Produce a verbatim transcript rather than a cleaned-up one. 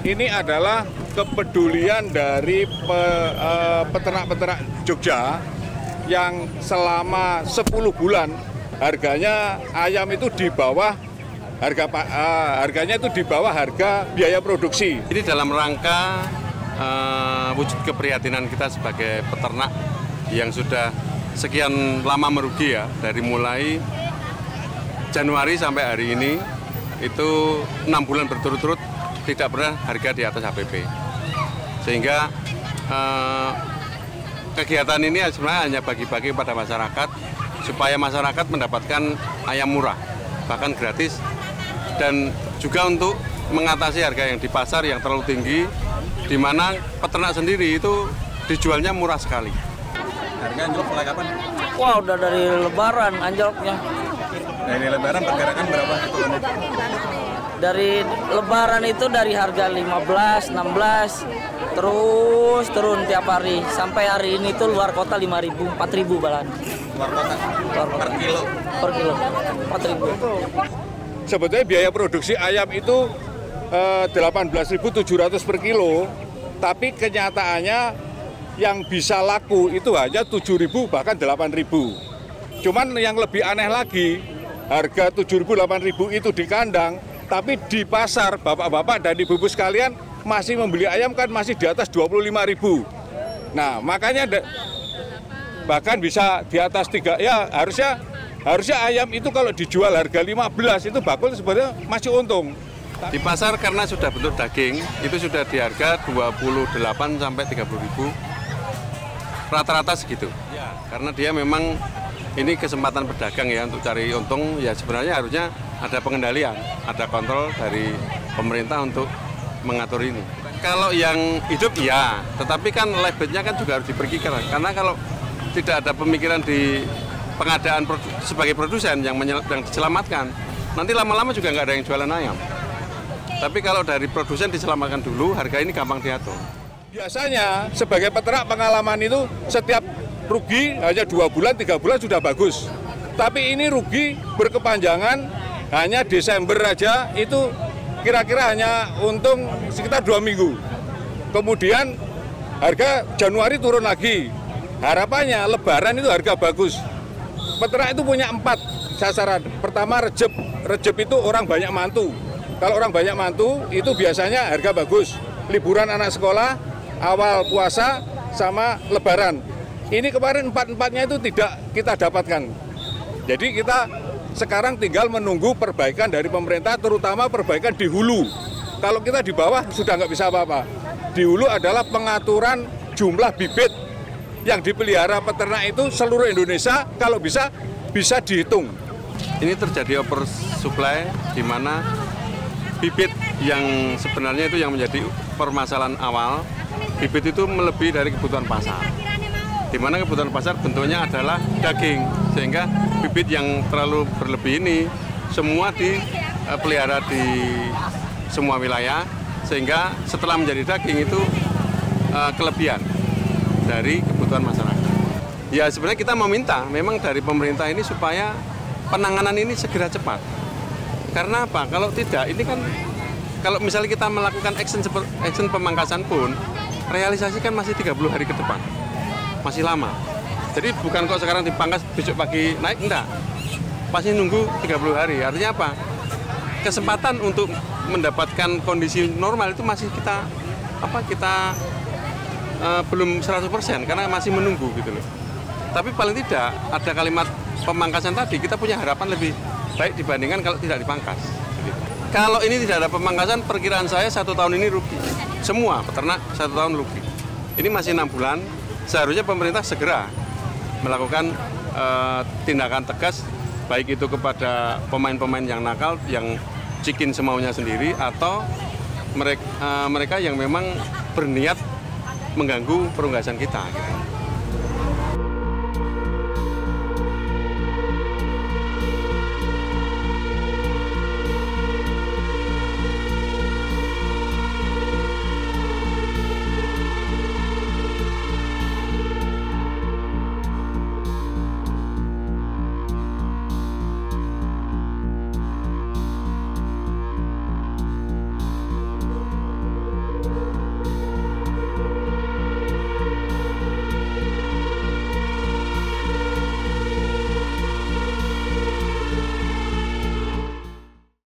ini adalah kepedulian dari pe, uh, peternak-peternak Jogja yang selama sepuluh bulan harganya ayam itu di bawah harga uh, harganya itu di bawah harga biaya produksi. Ini dalam rangka uh, wujud keprihatinan kita sebagai peternak yang sudah sekian lama merugi ya, dari mulai Januari sampai hari ini itu enam bulan berturut-turut tidak pernah harga di atas H P P. Sehingga eh, kegiatan ini sebenarnya hanya bagi-bagi pada masyarakat supaya masyarakat mendapatkan ayam murah, bahkan gratis, dan juga untuk mengatasi harga yang di pasar yang terlalu tinggi, di mana peternak sendiri itu dijualnya murah sekali. Harga anjlok mulai kapan? Wah, udah dari Lebaran anjloknya. Nah, ini Lebaran perkirakan berapa itu? Dari Lebaran itu dari harga lima belas, enam belas, terus turun tiap hari. Sampai hari ini tuh luar kota lima ribu, empat ribu balan. Luar kota? Luar kota. Per kilo? Per kilo, empat ribu. Sebetulnya biaya produksi ayam itu eh, delapan belas ribu tujuh ratus per kilo, tapi kenyataannya yang bisa laku itu hanya tujuh ribu bahkan delapan ribu. Cuman yang lebih aneh lagi, harga tujuh ribu delapan ribu itu di kandang, tapi di pasar bapak-bapak dan ibu-ibu sekalian masih membeli ayam kan masih di atas dua puluh lima ribu. Nah, makanya bahkan bisa di atas tiga, ya harusnya harusnya ayam itu kalau dijual harga lima belas itu bakul sebenarnya masih untung. Di pasar karena sudah bentuk daging, itu sudah di harga dua puluh delapan sampai tiga puluh ribu. Rata-rata segitu. Karena dia memang ini kesempatan pedagang ya untuk cari untung, ya sebenarnya harusnya ada pengendalian, ada kontrol dari pemerintah untuk mengatur ini. Kalau yang hidup ya, tetapi kan labetnya kan juga harus diperkirakan. Karena kalau tidak ada pemikiran di pengadaan produ sebagai produsen yang, yang diselamatkan, nanti lama-lama juga nggak ada yang jualan ayam. Tapi kalau dari produsen diselamatkan dulu, harga ini gampang diatur. Biasanya sebagai peternak pengalaman itu setiap rugi hanya dua bulan, tiga bulan sudah bagus. Tapi ini rugi berkepanjangan, hanya Desember aja itu kira-kira hanya untung sekitar dua minggu. Kemudian harga Januari turun lagi. Harapannya Lebaran itu harga bagus. Peternak itu punya empat sasaran. Pertama rejeb, rejeb itu orang banyak mantu. Kalau orang banyak mantu itu biasanya harga bagus. Liburan anak sekolah, awal puasa, sama Lebaran. Ini kemarin empat-empatnya itu tidak kita dapatkan. Jadi kita sekarang tinggal menunggu perbaikan dari pemerintah, terutama perbaikan di hulu. Kalau kita di bawah sudah nggak bisa apa-apa. Di hulu adalah pengaturan jumlah bibit yang dipelihara peternak itu seluruh Indonesia, kalau bisa bisa dihitung. Ini terjadi oversupply di mana bibit yang sebenarnya itu yang menjadi permasalahan awal, bibit itu melebihi dari kebutuhan pasar. Di mana kebutuhan pasar bentuknya adalah daging, sehingga bibit yang terlalu berlebih ini semua dipelihara di semua wilayah, sehingga setelah menjadi daging itu uh, kelebihan dari kebutuhan masyarakat. Ya sebenarnya kita meminta memang dari pemerintah ini supaya penanganan ini segera cepat. Karena apa? Kalau tidak, ini kan kalau misalnya kita melakukan action, action pemangkasan pun, realisasi kan masih tiga puluh hari ke depan. Masih lama. Jadi bukan kok sekarang dipangkas besok pagi naik, enggak. Pasti nunggu tiga puluh hari. Artinya apa? Kesempatan untuk mendapatkan kondisi normal itu masih kita apa kita uh, belum seratus persen karena masih menunggu gitu loh. Tapi paling tidak ada kalimat pemangkasan tadi, kita punya harapan lebih baik dibandingkan kalau tidak dipangkas. Gitu. Kalau ini tidak ada pemangkasan, perkiraan saya satu tahun ini rugi. Semua peternak satu tahun rugi. Ini masih enam bulan. Seharusnya pemerintah segera melakukan uh, tindakan tegas, baik itu kepada pemain-pemain yang nakal, yang cikin semaunya sendiri, atau mereka, uh, mereka yang memang berniat mengganggu perunggasan kita. Gitu.